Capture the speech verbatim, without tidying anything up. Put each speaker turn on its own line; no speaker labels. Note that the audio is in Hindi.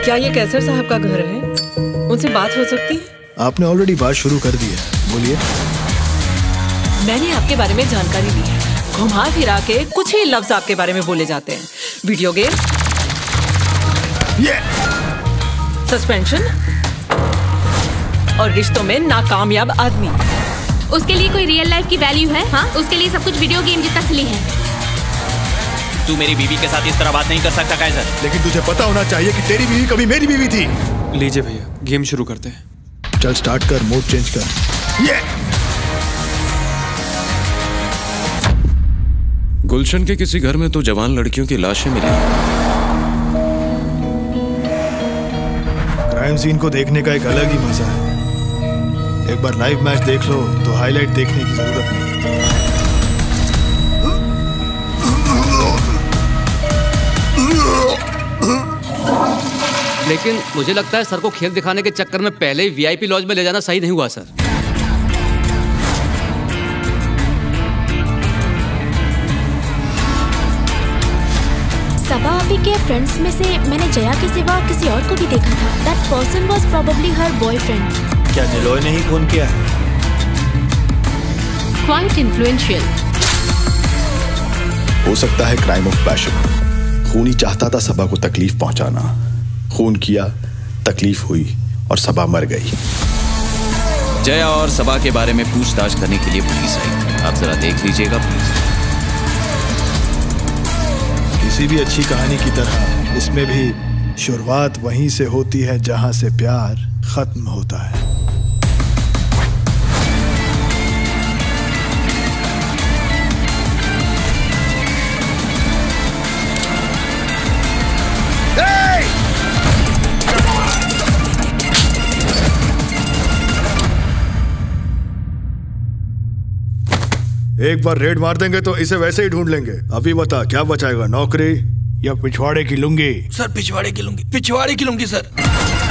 क्या ये कैसर साहब का घर है? उनसे बात हो सकती है?
आपने ऑलरेडी बात शुरू कर दी है, बोलिए।
मैंने आपके बारे में जानकारी ली है। घुमा फिरा के कुछ ही लफ्ज आपके बारे में बोले जाते हैं। Video game,
yeah!
सस्पेंशन और रिश्तों में नाकामयाब आदमी।
उसके लिए कोई रियल लाइफ की वैल्यू है? हाँ, उसके लिए सब कुछ वीडियो गेम जितना सिली है।
तू मेरी बीवी के साथ इस तरह बात नहीं कर सकता कैसर।
लेकिन तुझे पता होना चाहिए कि तेरी बीवी कभी मेरी बीवी थी।
लीजिए भैया, गेम शुरू करते हैं।
चल स्टार्ट कर, मोड चेंज कर। ये
गुलशन के किसी घर में तो जवान लड़कियों की लाशें मिली।
क्राइम सीन को देखने का एक अलग ही मजा है। एक बार लाइव मैच देख लो तो हाईलाइट देखने की जरूरत नहीं।
लेकिन मुझे लगता है सर को खेल दिखाने के चक्कर में पहले ही वीआईपी लॉज में ले जाना सही नहीं हुआ सर।
सबा अभी के फ्रेंड्स में से मैंने जया के सिवा किसी और को भी देखा था। That person was probably her boyfriend.
क्या निलोय ने ही खून किया है?
Quite influential.
हो सकता है क्राइम ऑफ पैशन। खूनी चाहता था सबा को तकलीफ पहुंचाना, खून किया, तकलीफ हुई और सबा मर गई।
जया और सबा के बारे में पूछताछ करने के लिए पुलिस आई। आप जरा देख लीजिएगा प्लीज।
किसी भी अच्छी कहानी की तरह इसमें भी शुरुआत वहीं से होती है जहां से प्यार खत्म होता है। एक बार रेड मार देंगे तो इसे वैसे ही ढूंढ लेंगे। अभी बता क्या बचाएगा, नौकरी या पिछवाड़े की लुंगी?
सर पिछवाड़े की लुंगी, पिछवाड़े की लुंगी सर।